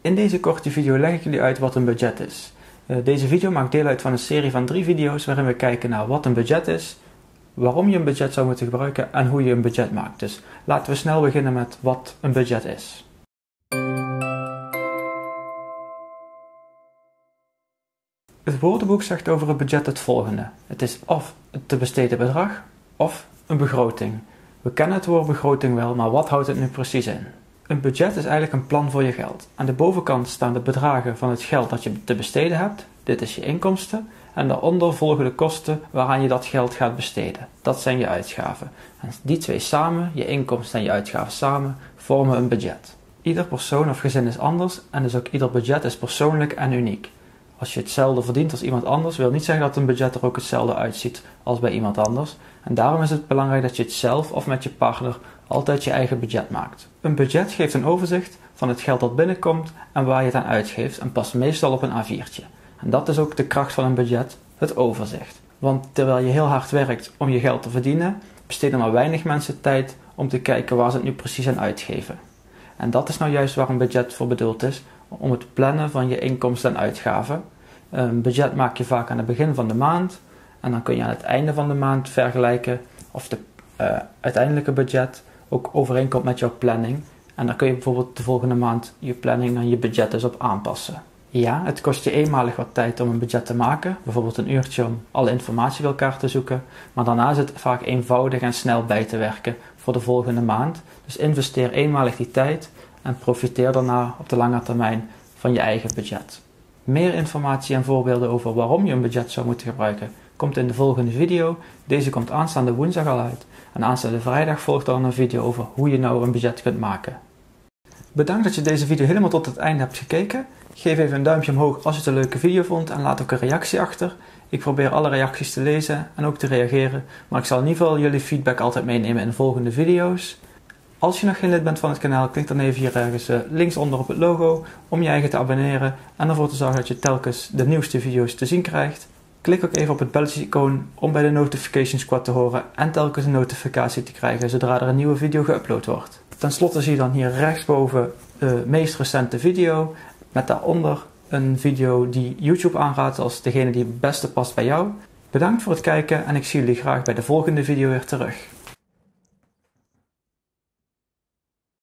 In deze korte video leg ik jullie uit wat een budget is. Deze video maakt deel uit van een serie van 3 video's waarin we kijken naar wat een budget is, waarom je een budget zou moeten gebruiken en hoe je een budget maakt. Dus laten we snel beginnen met wat een budget is. Het woordenboek zegt over een budget het volgende. Het is of het te besteden bedrag of een begroting. We kennen het woord begroting wel, maar wat houdt het nu precies in? Een budget is eigenlijk een plan voor je geld. Aan de bovenkant staan de bedragen van het geld dat je te besteden hebt. Dit is je inkomsten. En daaronder volgen de kosten waaraan je dat geld gaat besteden. Dat zijn je uitgaven. En die twee samen, je inkomsten en je uitgaven samen, vormen een budget. Ieder persoon of gezin is anders en dus ook ieder budget is persoonlijk en uniek. Als je hetzelfde verdient als iemand anders, wil niet zeggen dat een budget er ook hetzelfde uitziet als bij iemand anders. En daarom is het belangrijk dat je het zelf of met je partner altijd je eigen budget maakt. Een budget geeft een overzicht van het geld dat binnenkomt en waar je het aan uitgeeft en past meestal op een A4'tje. En dat is ook de kracht van een budget, het overzicht. Want terwijl je heel hard werkt om je geld te verdienen, besteden maar weinig mensen tijd om te kijken waar ze het nu precies aan uitgeven. En dat is nou juist waar een budget voor bedoeld is, om het plannen van je inkomsten en uitgaven. Een budget maak je vaak aan het begin van de maand en dan kun je aan het einde van de maand vergelijken of de uiteindelijke budget ook overeenkomt met jouw planning. En dan kun je bijvoorbeeld de volgende maand je planning en je budget dus op aanpassen. Ja, het kost je eenmalig wat tijd om een budget te maken, bijvoorbeeld een uurtje om alle informatie bij elkaar te zoeken, maar daarna is het vaak eenvoudig en snel bij te werken voor de volgende maand. Dus investeer eenmalig die tijd en profiteer daarna op de lange termijn van je eigen budget. Meer informatie en voorbeelden over waarom je een budget zou moeten gebruiken komt in de volgende video. Deze komt aanstaande woensdag al uit en aanstaande vrijdag volgt dan een video over hoe je nou een budget kunt maken. Bedankt dat je deze video helemaal tot het einde hebt gekeken. Geef even een duimpje omhoog als je het een leuke video vond en laat ook een reactie achter. Ik probeer alle reacties te lezen en ook te reageren, maar ik zal in ieder geval jullie feedback altijd meenemen in de volgende video's. Als je nog geen lid bent van het kanaal, klik dan even hier ergens linksonder op het logo om je eigen te abonneren en ervoor te zorgen dat je telkens de nieuwste video's te zien krijgt. Klik ook even op het belletje-icoon om bij de Notification Squad te horen en telkens een notificatie te krijgen zodra er een nieuwe video geüpload wordt. Ten slotte zie je dan hier rechtsboven de meest recente video met daaronder een video die YouTube aanraadt als degene die het beste past bij jou. Bedankt voor het kijken en ik zie jullie graag bij de volgende video weer terug.